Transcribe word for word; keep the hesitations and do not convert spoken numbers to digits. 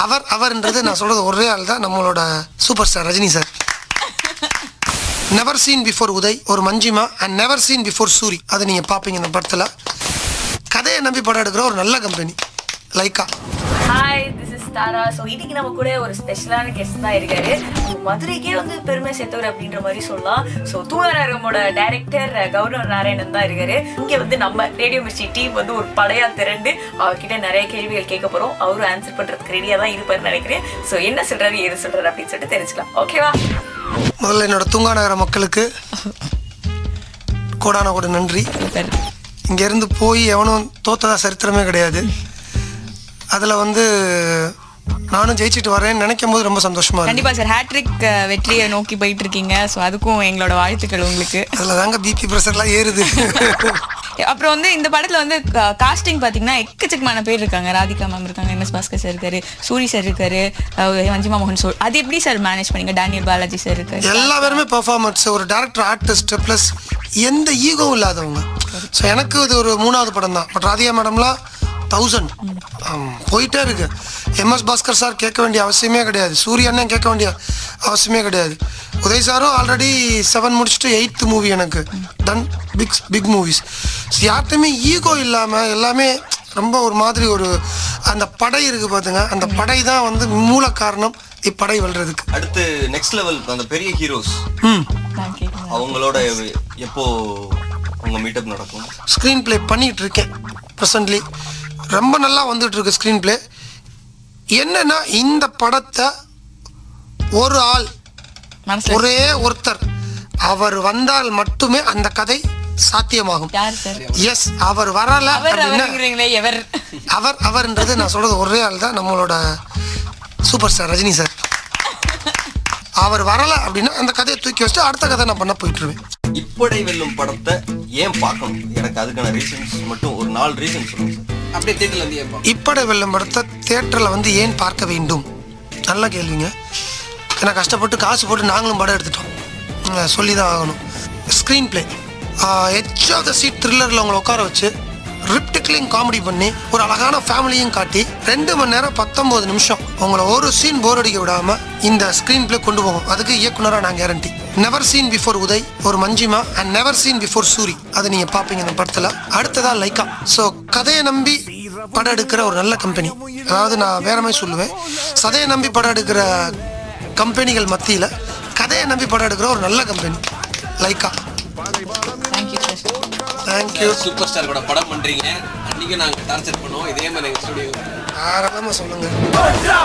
அவர் அவர்ன்றது நான் சொல்கிறது ஒரே ஆள் தான், நம்மளோட super star Rajini sir. Never seen before Udhay ஒரு Manjima and never seen before Soori, அதை நீங்கள் பார்ப்பீங்க இந்த படத்தில். கதையை நம்பி படம் எடுக்கிற ஒரு நல்ல company Lyca. Hi, this is Tara. So இன்னைக்கு நம்ம கூட ஒரு ஸ்பெஷலான கெஸ்ட் தான் இருக்காரு. மதுரைக்கே வந்து பெருமை சேர்த்தவர் அப்படின்ற மாதிரி சொல்லலாம். ஸோ தூங்கரகமோட டைரக்டர் கௌரவ நாராயணன் தான் இருக்காரு. இங்கே வந்து நம்ம ரேடியோ மிர்ச்சி டீம் வந்து ஒரு படையா திரண்டு அவர்கிட்ட நிறைய கேள்விகள் கேட்க போறோம். அவரும் ஆன்சர் பண்றதுக்கு ரெடியா தான் இருப்பாருன்னு நினைக்கிறேன். ஸோ என்ன சொல்றாரு எது சொல்றாரு அப்படின்னு சொல்லிட்டு தெரிஞ்சுக்கலாம். ஓகேவா? முதல்ல என்னோட தூங்காநகர மக்களுக்கு கோடான கூட நன்றி. இங்கேருந்து போய் எவனும் தோத்ததா சரித்திரமே கிடையாது. அதில் வந்து நானும் ஜெயிச்சுட்டு வரேன்னு நினைக்கும் போது ரொம்ப சந்தோஷமா இருக்கு. கண்டிப்பா சார், ஹேட்ரிக் வெற்றியை நோக்கி போயிட்டு இருக்கீங்க. ஸோ அதுக்கும் எங்களோட வாழ்த்துக்கள் உங்களுக்கு. அதில் தாங்க பிபி ப்ரெஷர்லாம் ஏறுது. அப்புறம் வந்து இந்த படத்துல வந்து காஸ்டிங் பாத்தீங்கன்னா எக்கச்சக்கமான பேர் இருக்காங்க. ராதிகா மேம் இருக்காங்க, எம் எஸ் பாஸ்கர் சார் இருக்காரு, சூரி சார் இருக்காரு, மஞ்சிமா மோகன் சார். அது எப்படி சார் மேனேஜ் பண்ணீங்க? டேனியல் பாலாஜி சார் இருக்காரு. எல்லா பேருமே பெர்ஃபார்மன்ஸ், ஒரு டேரக்டர் ஆர்டிஸ்ட் ப்ளஸ் எந்த ஈகோவும் இல்லாதவங்க. ஸோ எனக்கு இது ஒரு மூணாவது படம் தான். பட் ராதிகா மேடம்லாம் தௌசண்ட் போயிட்டே இருக்கு. எம்எஸ் பாஸ்கர் சார் கேட்க வேண்டிய அவசியமே கிடையாது, சூரியண்ணன் கேட்க வேண்டிய அவசியமே கிடையாது. உதய் சாரும் ஆல்ரெடி செவன் முடிச்சுட்டு எயித்து மூவி எனக்கு டன் பிக் பிக் மூவிஸ். யார்கிட்டையுமே ஈகோ இல்லாமல் எல்லாமே ரொம்ப ஒரு மாதிரி ஒரு அந்த படை இருக்குது பார்த்துங்க. அந்த படை தான் வந்து மூல காரணம் இப்படை வெல்றதுக்கு. அடுத்து நெக்ஸ்ட் லெவல் அந்த பெரிய ஹீரோஸ் அவங்களோட எப்போ உங்க மீட்டப் நடக்கும்? ஸ்க்ரீன் பிளே பண்ணிட்டு இருக்கேன் ப்ரெசன்ட்லி. ரொம்ப நல்லா வந்துட்டு இருக்கு ஸ்க்ரீன் பிளே. என்னன்னா இந்த படத்தை ஒரு ஆள், ஒரே ஒருத்தர் அவர் வந்தால் மட்டுமே அந்த கதை சாத்தியமாகும். எஸ், அவர் வரல அவர் அவர்ன்றது நான் சொல்றது ஒரே ஆள் தான், நம்மளோட சூப்பர் ஸ்டார் ரஜினி சார். அவர் வரல அப்படின்னா அந்த கதையை தூக்கி வச்சுட்டு அடுத்த கதை நான் பண்ண போயிட்டுருவேன். இப்படை வெல்லும் படத்தை ஏன் பார்க்கணும்? எனக்கு அதுக்கான ரீசன்ஸ் மட்டும் ஒரு நாலு ரீசன் சொல்லுங்க சார். அப்படியே தியேட்டர்ல வந்து ஏன் இப்படை வெல்லும் படத்தை தியேட்டர்ல வந்து ஏன் பார்க்க வேண்டும்? நல்ல கேள்விங்க. ஏன்னா கஷ்டப்பட்டு காசு போட்டு நாங்களும் படம் எடுத்துட்டோம், சொல்லி தான் ஆகணும். Screen play edge of the seat த்ரில்லரில் உங்களை உட்கார வச்சு ரிப்டிக்லிங் காமெடி பண்ணி ஒரு அழகான ஃபேமிலியும் காட்டி ரெண்டு மணி நேரம் பத்தொம்போது நிமிஷம் உங்களை ஒரு சீன் போர் அடிக்க விடாமல் இந்த ஸ்க்ரீன் பிளே கொண்டு போகும். அதுக்கு இயக்குனராக நான் guarantee. Never seen before Udhay ஒரு Manjima and never seen before Soori, அதை நீங்கள் பார்ப்பீங்க இந்த படத்தில். அடுத்ததாக லைக்கா. ஸோ கதையை நம்பி படம் எடுக்கிற ஒரு நல்ல கம்பெனி. அதாவது நான் வேற மாதிரி சொல்லுவேன், சதையை நம்பி படம் எடுக்கிற கம்பெனிகள் மத்தியில் கதையை நம்பி படம் எடுக்கிற ஒரு நல்ல company Lyca. Thank you. Super star கூட படம் பண்றீங்க, அன்னைக்கு நாங்க டார்ச்சர் பண்ணுவோம் இதே மாதிரி ஸ்டுடியோ. ஆரம்பமா சொல்லுங்க.